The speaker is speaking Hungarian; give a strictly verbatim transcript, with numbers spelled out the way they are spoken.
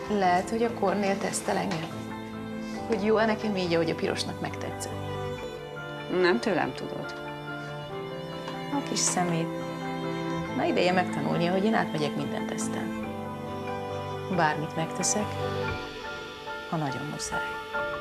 Lehet, hogy a Kornél tesztel engem. Hogy jó-e nekem így, ahogy a pirosnak megtetszett. Nem tőlem tudod. A kis szemét. Na ideje megtanulnia, hogy én átmegyek minden teszten. Bármit megteszek, ha nagyon muszáj.